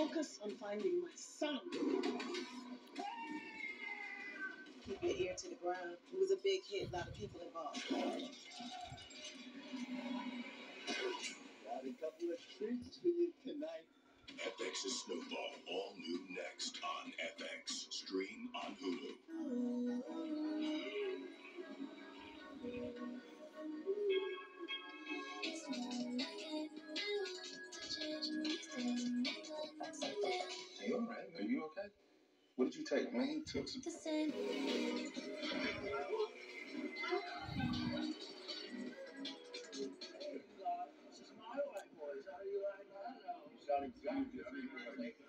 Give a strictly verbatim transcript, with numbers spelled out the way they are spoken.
Focus on finding my son. Keep your ear to the ground. It was a big hit, a lot of people involved. Got a couple of treats for you tonight. F X's Snowball, all new next on F X. Stream on Hulu. Are you alright? Are you okay? What did you take, man? You took some. This is my white boys. How do you like that? You sound exactly. I mean,